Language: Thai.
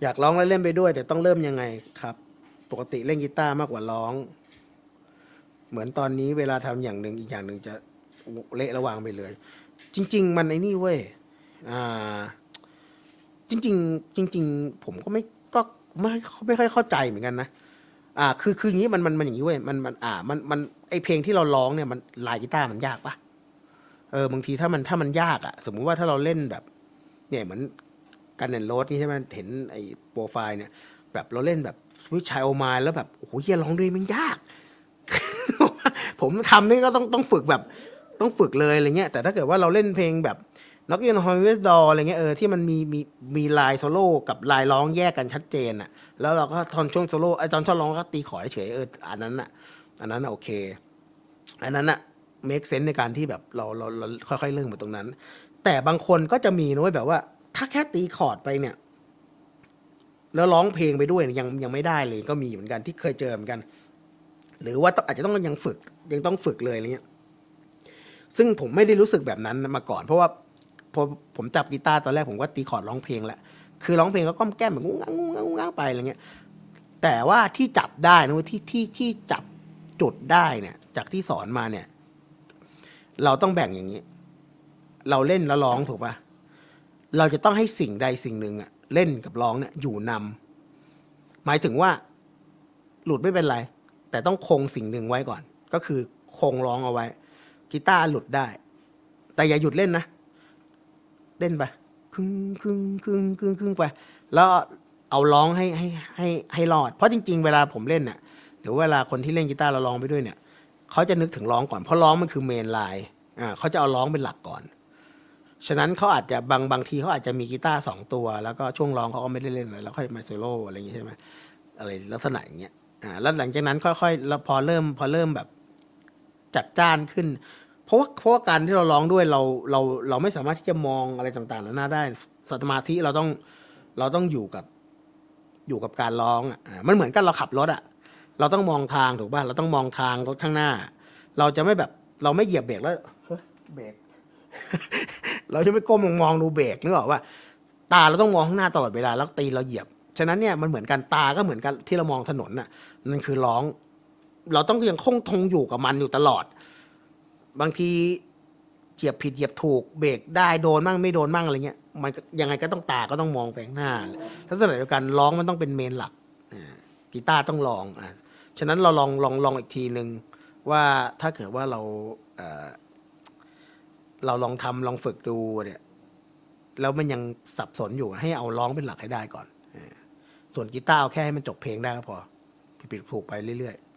อยากร้องแล้วเล่นไปด้วยแต่ต้องเริ่มยังไงครับปกติเล่นกีตาร์มากกว่าร้องเหมือนตอนนี้เวลาทำอย่างหนึ่งอีกอย่างหนึ่งจะเละระวางไปเลยจริงๆมันไอ้นี่เว้ยอ่าจริงๆจริงๆผมก็ก็ไม่ค่อยเข้าใจเหมือนกันนะคืออย่างนี้มันอย่างนี้เว้ยมันไอเพลงที่เราร้องเนี่ยมันลายกีตาร์มันยากปะบางทีถ้ามันยากสมมุติว่าถ้าเราเล่นแบบเนี่ยเหมือนกันแอนโรสนี่ใช่ไหมเห็นไอ้โปรไฟล์เนี่ยแบบเราเล่นแบบสวิตช์ไชโอมายแล้วแบบโอ้โหเฮียร้องด้วยมันยาก ผมทำนี่ก็ต้องฝึกแบบต้องฝึกเลยอะไรเงี้ยแต่ถ้าเกิดว่าเราเล่นเพลงแบบ Knock in on Heaven's Door อะไรเงี้ยที่มันมีลายโซโล่กับลายร้องแยกกันชัดเจนแล้วเราก็ตอนช่วงโซโล่ตอนช่วงร้องก็ตีขอเฉยอันนั้นโอเคอันนั้นmake sense ในการที่แบบเราค่อยๆเริ่มมาตรงนั้นแต่บางคนก็จะมีนะเว้ยแบบว่าถ้าแค่ตีคอร์ดไปเนี่ยแล้วร้องเพลงไปด้วยยังไม่ได้เลยก็มีเหมือนกันที่เคยเจอเหมือนกันหรือว่าอาจจะต้องยังต้องฝึกเลยอะไรเงี้ยซึ่งผมไม่ได้รู้สึกแบบนั้นมาก่อนเพราะว่าพอผมจับกีตาร์ตอนแรกผมก็ตีคอร์ดร้องเพลงแหละคือร้องเพลงก็ก้มแก้มแบบงุ้งง้างงุ้งง้างงุ้งง้างไปอะไรเงี้ยแต่ว่าที่จับได้นะที่จับจุดได้เนี่ยจากที่สอนมาเนี่ยเราต้องแบ่งอย่างนี้เราเล่นแล้วร้องถูกป่ะเราจะต้องให้สิ่งใดสิ่งหนึ่งเล่นกับร้องเนี่ยอยู่นำหมายถึงว่าหลุดไม่เป็นไรแต่ต้องคงสิ่งหนึ่งไว้ก่อนก็คือคงร้องเอาไว้กีตาร์หลุดได้แต่อย่าหยุดเล่นนะเล่นไปครึ่งไปแล้วเอาร้องให้รอดเพราะจริงๆเวลาผมเล่นเนี่ยหรือเวลาคนที่เล่นกีตาร์เราร้องไปด้วยเนี่ยเขาจะนึกถึงร้องก่อนเพราะร้องมันคือเมนไลน์เขาจะเอาร้องเป็นหลักก่อนฉะนั้นเขาอาจจะบางทีเขาอาจจะมีกีตาร์2 ตัวแล้วก็ช่วงร้องเขาก็ไม่ได้เล่นเลยแล้วค่อยมาโซโล่อะไรอย่างงี้ใช่ไหมอะไรลักษณะอย่างเงี้ยแล้วหลังจากนั้นค่อยๆแล้วพอเริ่มแบบจัดจ้านขึ้นเพราะว่าการที่เราร้องด้วยเราไม่สามารถที่จะมองอะไรต่างๆนานาได้สมาธิเราต้องอยู่กับการร้องมันเหมือนกันเราขับรถเราต้องมองทางถูกป่ะเราต้องมองทางรถข้างหน้าเราจะไม่แบบเราไม่เหยียบเบรกแล้วเบรก เราจะไม่ก้มมองดูเบรกนึกออกว่าตาเราต้องมองข้างหน้าตลอดเวลาแล้วตีนเราเหยียบฉะนั้นเนี่ยมันเหมือนกันตาก็เหมือนกันที่เรามองถนนนั่นคือร้องเราต้องยังคงทงอยู่กับมันอยู่ตลอดบางทีเหยียบผิดเหยียบถูกเบรกได้โดนมั่งไม่โดนมั่งอะไรเงี้ยมันยังไงก็ต้องตาก็ต้องมองไปข้างหน้าลักษณะเดียวกันร้องมันต้องเป็นเมนหลักกีตาร์ต้องลองฉะนั้นเราลองอีกทีหนึ่งว่าถ้าเกิดว่าเราลองฝึกดูเนี่ยแล้วมันยังสับสนอยู่ให้เอาร้องเป็นหลักให้ได้ก่อนส่วนกีตาร์เอาแค่ให้มันจบเพลงได้ก็พอผิดถูกไปเรื่อยๆ